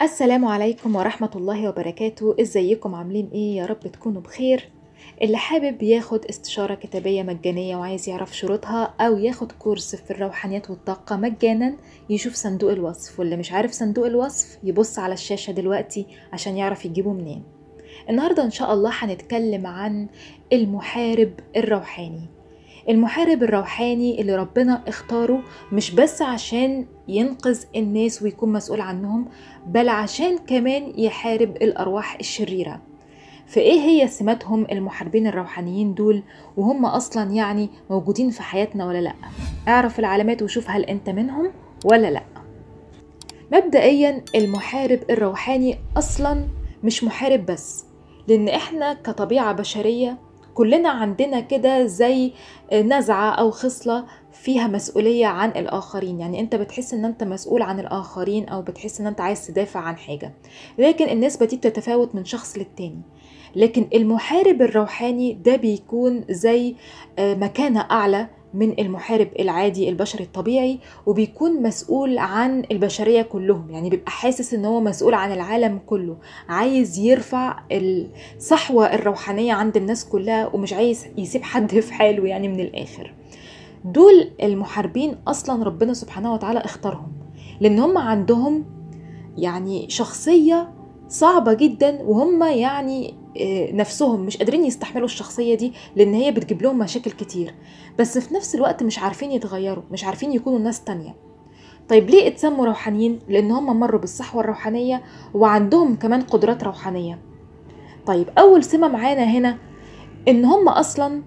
السلام عليكم ورحمة الله وبركاته. ازيكم عاملين ايه؟ يا رب تكونوا بخير. اللي حابب ياخد استشارة كتابية مجانية وعايز يعرف شروطها او ياخد كورس في الروحانيات والطاقة مجانا يشوف صندوق الوصف، واللي مش عارف صندوق الوصف يبص على الشاشة دلوقتي عشان يعرف يجيبه منين. النهاردة ان شاء الله هنتكلم عن المحارب الروحاني. المحارب الروحاني اللي ربنا اختاره مش بس عشان ينقذ الناس ويكون مسؤول عنهم، بل عشان كمان يحارب الأرواح الشريرة. فإيه هي سماتهم المحاربين الروحانيين دول، وهم أصلا يعني موجودين في حياتنا ولا لأ؟ اعرف العلامات وشوف هل أنت منهم ولا لأ. مبدئيا المحارب الروحاني أصلا مش محارب بس، لأن إحنا كطبيعة بشرية كلنا عندنا كده زي نزعة أو خصلة فيها مسؤولية عن الآخرين. يعني أنت بتحس أن أنت مسؤول عن الآخرين أو بتحس أن أنت عايز تدافع عن حاجة، لكن النسبة دي بتتفاوت من شخص للتاني. لكن المحارب الروحاني ده بيكون زي مكانة أعلى من المحارب العادي البشري الطبيعي، وبيكون مسؤول عن البشرية كلهم. يعني بيبقى حاسس ان هو مسؤول عن العالم كله، عايز يرفع الصحوة الروحانية عند الناس كلها ومش عايز يسيب حد في حاله. يعني من الآخر دول المحاربين أصلا ربنا سبحانه وتعالى اختارهم، لأن هم عندهم يعني شخصية صعبة جدا، وهم يعني نفسهم مش قادرين يستحملوا الشخصية دي، لأن هي بتجيب لهم مشاكل كتير، بس في نفس الوقت مش عارفين يتغيروا، مش عارفين يكونوا ناس تانية. طيب ليه اتسموا روحانيين؟ لأن هم مروا بالصحوة الروحانية وعندهم كمان قدرات روحانية. طيب أول سمة معانا هنا إن هم أصلا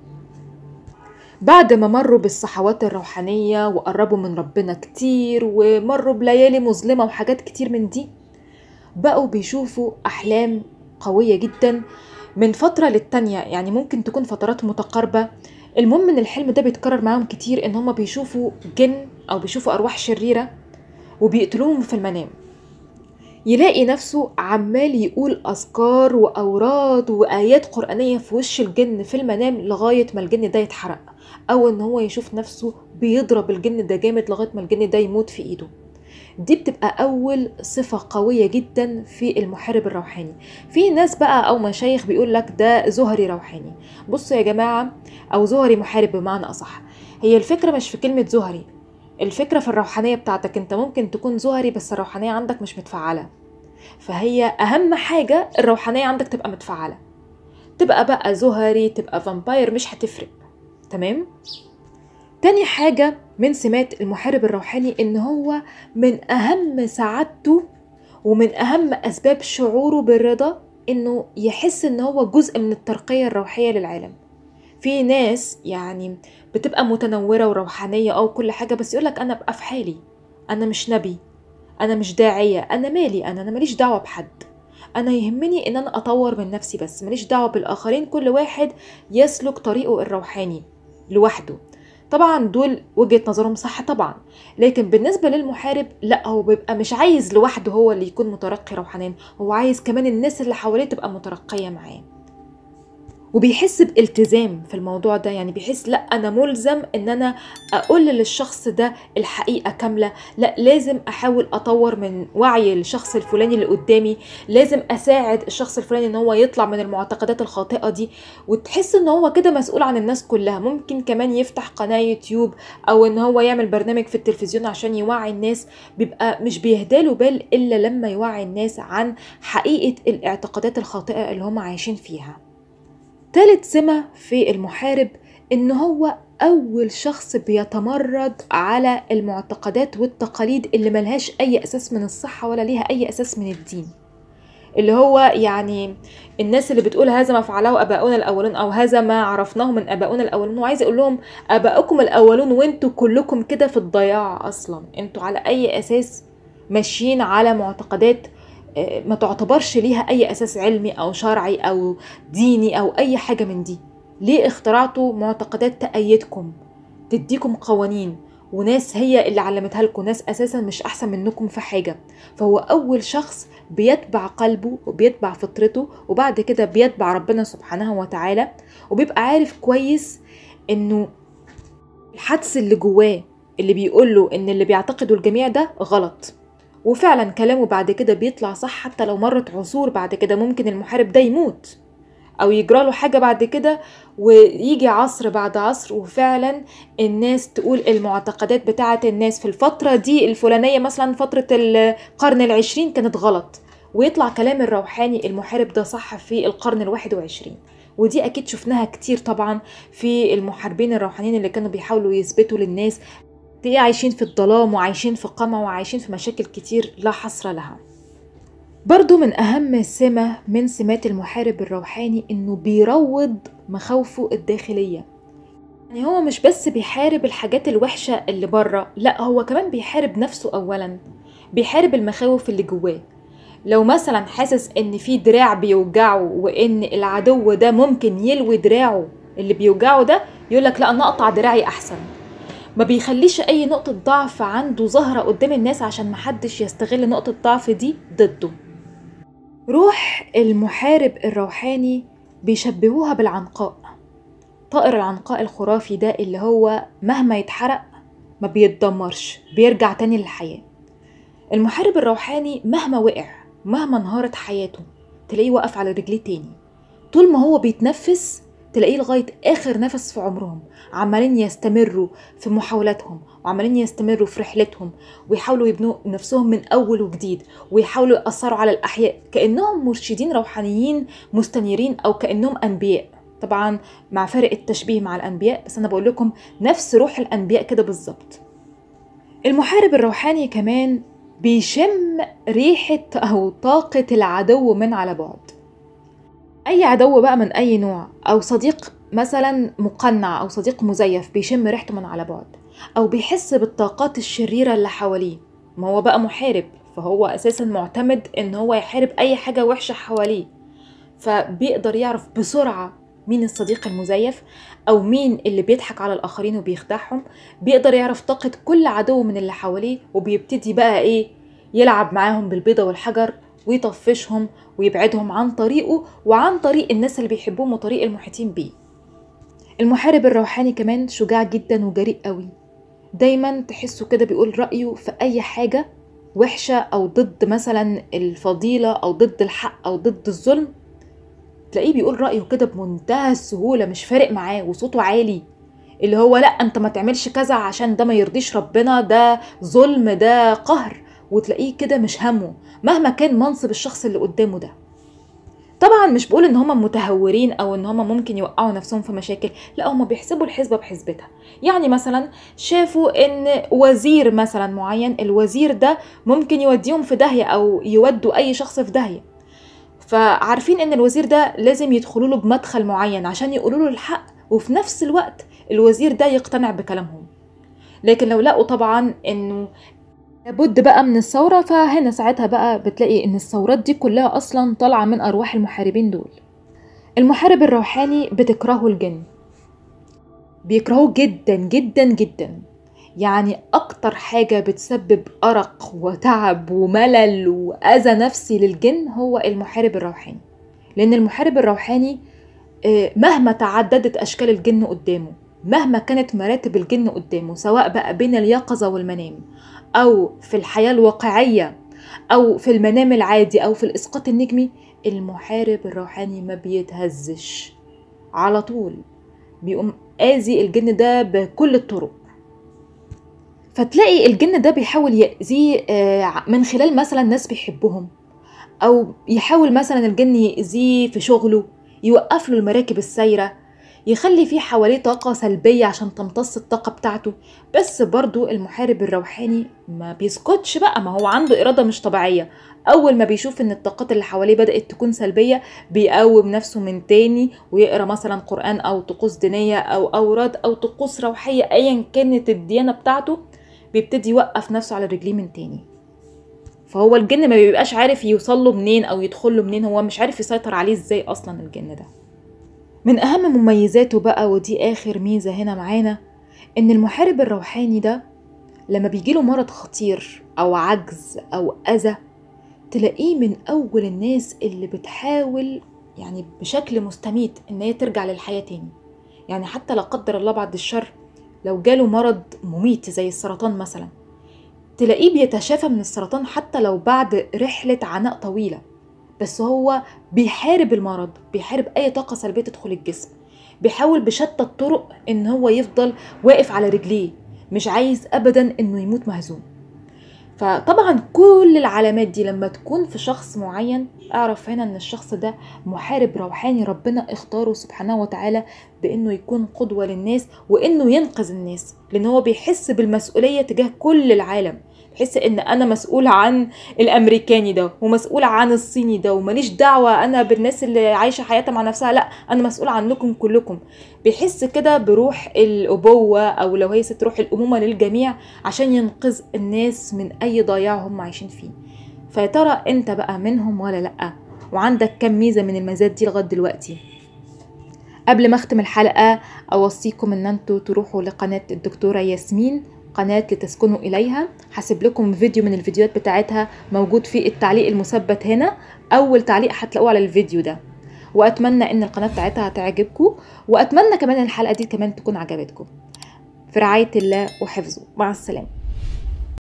بعد ما مروا بالصحوات الروحانية وقربوا من ربنا كتير ومروا بليالي مظلمة وحاجات كتير من دي، بقوا بيشوفوا أحلام قوية جدا من فترة للتانية. يعني ممكن تكون فترات متقاربة، المهم ان الحلم ده بيتكرر معاهم كتير، ان هما بيشوفوا جن او بيشوفوا ارواح شريرة وبيقتلوهم في المنام. يلاقي نفسه عمال يقول اذكار واوراد وايات قرآنية في وش الجن في المنام لغاية ما الجن ده يتحرق، او ان هو يشوف نفسه بيضرب الجن ده جامد لغاية ما الجن ده يموت في ايده. دي بتبقى أول صفة قوية جدا في المحارب الروحاني. في ناس بقى أو مشايخ بيقول لك ده زهري روحاني. بصوا يا جماعة، أو زهري محارب بمعنى أصح، هي الفكرة مش في كلمة زهري، الفكرة في الروحانية بتاعتك. انت ممكن تكون زهري بس الروحانية عندك مش متفعلة، فهي أهم حاجة الروحانية عندك تبقى متفعلة. تبقى بقى زهري تبقى فامباير مش هتفرق، تمام؟ تاني حاجة من سمات المحارب الروحاني إن هو من أهم سعادته ومن أهم أسباب شعوره بالرضا إنه يحس إن هو جزء من الترقية الروحية للعالم. في ناس يعني بتبقى متنورة وروحانية أو كل حاجة، بس يقولك أنا بقى في حالي، أنا مش نبي، أنا مش داعية، أنا مالي، أنا ماليش دعوة بحد، أنا يهمني إن أنا أطور من نفسي بس ماليش دعوة بالآخرين، كل واحد يسلك طريقه الروحاني لوحده. طبعا دول وجهة نظرهم صح طبعا، لكن بالنسبة للمحارب لا، هو بيبقى مش عايز لوحده هو اللي يكون مترقي روحانيا، هو عايز كمان الناس اللي حواليه تبقى مترقية معاه، وبيحس بالتزام في الموضوع ده. يعني بيحس لا انا ملزم ان انا اقول للشخص ده الحقيقة كاملة، لا لازم احاول اطور من وعي الشخص الفلاني اللي قدامي، لازم اساعد الشخص الفلاني ان هو يطلع من المعتقدات الخاطئة دي. وتحس ان هو كده مسؤول عن الناس كلها. ممكن كمان يفتح قناة يوتيوب او ان هو يعمل برنامج في التلفزيون عشان يوعي الناس، بيبقى مش بيهداله بال الا لما يوعي الناس عن حقيقة الاعتقادات الخاطئة اللي هم عايشين فيها. ثالث سمة في المحارب إن هو أول شخص بيتمرد على المعتقدات والتقاليد اللي ملهاش أي أساس من الصحة ولا ليها أي أساس من الدين. اللي هو يعني الناس اللي بتقول هذا ما فعله أباؤنا الأولون أو هذا ما عرفناه من أباؤنا الأولون، وعايز يقول لهم أباؤكم الأولون وانتوا كلكم كده في الضياع أصلا. انتوا على أي أساس ماشيين على معتقدات ما تعتبرش ليها أي أساس علمي أو شرعي أو ديني أو أي حاجة من دي؟ ليه اخترعتوا معتقدات تأيدكم تديكم قوانين وناس هي اللي علمتها لكم، ناس أساسا مش أحسن منكم في حاجة؟ فهو أول شخص بيتبع قلبه وبيتبع فطرته، وبعد كده بيتبع ربنا سبحانه وتعالى، وبيبقى عارف كويس إنه الحدس اللي جواه اللي بيقوله إن اللي بيعتقده الجميع ده غلط، وفعلا كلامه بعد كده بيطلع صح، حتى لو مرت عصور بعد كده ممكن المحارب ده يموت او يجراله حاجة بعد كده، ويجي عصر بعد عصر وفعلا الناس تقول المعتقدات بتاعة الناس في الفترة دي الفلانية، مثلا فترة القرن العشرين كانت غلط، ويطلع كلام الروحاني المحارب ده صح في القرن ال21. ودي اكيد شفناها كتير طبعا في المحاربين الروحانيين اللي كانوا بيحاولوا يثبتوا للناس تلاقيه عايشين في الظلام وعايشين في قمع وعايشين في مشاكل كتير لا حصر لها. برضو من أهم سمة من سمات المحارب الروحاني إنه بيروض مخاوفه الداخلية. يعني هو مش بس بيحارب الحاجات الوحشة اللي بره، لا هو كمان بيحارب نفسه أولا، بيحارب المخاوف اللي جواه. لو مثلا حاسس إن في دراع بيوجعه وإن العدو ده ممكن يلوي دراعه اللي بيوجعه ده، يقولك لا أنا أقطع دراعي أحسن. ما بيخليش أي نقطة ضعف عنده ظاهرة قدام الناس عشان محدش يستغل نقطة ضعف دي ضده. روح المحارب الروحاني بيشبهوها بالعنقاء، طائر العنقاء الخرافي ده اللي هو مهما يتحرق ما بيتدمرش، بيرجع تاني للحياة. المحارب الروحاني مهما وقع، مهما انهارت حياته، تلاقيه وقف على رجليه تاني. طول ما هو بيتنفس تلاقيه لغاية آخر نفس في عمرهم عمالين يستمروا في محاولاتهم، وعمالين يستمروا في رحلتهم، ويحاولوا يبنوا نفسهم من أول وجديد، ويحاولوا يأثروا على الأحياء كأنهم مرشدين روحانيين مستنيرين، أو كأنهم أنبياء. طبعا مع فرق التشبيه مع الأنبياء، بس أنا بقول لكم نفس روح الأنبياء كده بالظبط. المحارب الروحاني كمان بيشم ريحة أو طاقة العدو من على بعد. أي عدو بقى من أي نوع، أو صديق مثلا مقنع أو صديق مزيف، بيشم ريحته من على بعد، أو بيحس بالطاقات الشريرة اللي حواليه. ما هو بقى محارب، فهو أساسا معتمد إن هو يحارب أي حاجة وحشة حواليه، فبيقدر يعرف بسرعة مين الصديق المزيف أو مين اللي بيضحك على الآخرين وبيخدعهم. بيقدر يعرف طاقة كل عدو من اللي حواليه، وبيبتدي بقى إيه، يلعب معاهم بالبيضة والحجر ويطفشهم ويبعدهم عن طريقه وعن طريق الناس اللي بيحبوهم وطريق المحيطين بيه. المحارب الروحاني كمان شجاع جدا وجريء قوي، دايما تحسه كده بيقول رأيه في أي حاجة وحشة أو ضد مثلا الفضيلة أو ضد الحق أو ضد الظلم، تلاقيه بيقول رأيه كده بمنتهى السهولة، مش فارق معاه، وصوته عالي، اللي هو لا انت ما تعملش كذا عشان ده ما يرضيش ربنا، ده ظلم، ده قهر، وتلاقيه كده مش همه مهما كان منصب الشخص اللي قدامه ده. طبعا مش بقول ان هم متهورين او ان هم ممكن يوقعوا نفسهم في مشاكل، لا هم بيحسبوا الحسبة بحسبتها. يعني مثلا شافوا ان وزير مثلا معين، الوزير ده ممكن يوديهم في داهية او يودوا اي شخص في داهية، فعارفين ان الوزير ده لازم يدخلوا له بمدخل معين عشان يقولوا له الحق، وفي نفس الوقت الوزير ده يقتنع بكلامهم. لكن لو لقوا طبعا انه لابد بقى من الثورة، فهنا ساعتها بقى بتلاقي ان الثورات دي كلها اصلا طالعة من ارواح المحاربين دول. المحارب الروحاني بتكرهه الجن، بيكرهوه جدا جدا جدا. يعني اكتر حاجة بتسبب ارق وتعب وملل واذى نفسي للجن هو المحارب الروحاني، لان المحارب الروحاني مهما تعددت اشكال الجن قدامه، مهما كانت مراتب الجن قدامه، سواء بقى بين اليقظة والمنام او في الحياة الواقعية او في المنام العادي او في الاسقاط النجمي، المحارب الروحاني ما بيتهزش، على طول بيقوم آذي الجن ده بكل الطرق. فتلاقي الجن ده بيحاول يأذيه من خلال مثلا ناس بيحبهم، او يحاول مثلا الجن يأذيه في شغله، يوقف له المراكب السايرة، يخلي فيه حواليه طاقة سلبية عشان تمتص الطاقة بتاعته. بس برضو المحارب الروحاني ما بيسكتش بقى، ما هو عنده إرادة مش طبيعية. أول ما بيشوف إن الطاقات اللي حواليه بدأت تكون سلبية، بيقوم نفسه من تاني ويقرأ مثلا قرآن أو طقوس دينية أو أوراد أو طقوس روحية أيا كانت الديانة بتاعته، بيبتدي يوقف نفسه على رجليه من تاني. فهو الجن ما بيبقاش عارف يوصله منين أو يدخله منين، هو مش عارف يسيطر عليه إزاي أصلا الجن ده. من أهم مميزاته بقى، ودي آخر ميزة هنا معانا، إن المحارب الروحاني ده لما بيجيله مرض خطير أو عجز أو أذى، تلاقيه من أول الناس اللي بتحاول يعني بشكل مستميت إن هي ترجع للحياة تاني. يعني حتى لا قدر الله بعد الشر لو جاله مرض مميت زي السرطان مثلا، تلاقيه بيتشافى من السرطان حتى لو بعد رحلة عناء طويلة، بس هو بيحارب المرض، بيحارب أي طاقة سلبية تدخل الجسم، بيحاول بشتى الطرق إن هو يفضل واقف على رجليه، مش عايز أبدا إنه يموت مهزوم. فطبعا كل العلامات دي لما تكون في شخص معين، اعرف هنا ان الشخص ده محارب روحاني ربنا اختاره سبحانه وتعالى بانه يكون قدوة للناس وانه ينقذ الناس، لان هو بيحس بالمسؤولية تجاه كل العالم. بحس ان انا مسؤول عن الامريكاني ده ومسؤول عن الصيني ده، وماليش دعوة انا بالناس اللي عايشة حياتها مع نفسها، لا انا مسؤول عنكم كلكم. بيحس كده بروح الابوة، او لو هي ست روح الامومة للجميع، عشان ينقذ الناس من اي ضياع هم عايشين فيه. فيا ترى انت بقى منهم ولا لا؟ وعندك كم ميزة من الميزات دي لغاية دلوقتي؟ قبل ما اختم الحلقة اوصيكم ان انتوا تروحوا لقناة الدكتورة ياسمين، قناة لتسكنوا اليها. هسيب لكم فيديو من الفيديوهات بتاعتها موجود في التعليق المثبت هنا، اول تعليق هتلاقوه على الفيديو ده. واتمنى ان القناة بتاعتها تعجبكم، واتمنى كمان الحلقة دي كمان تكون عجبتكم. في رعاية الله وحفظه، مع السلامة.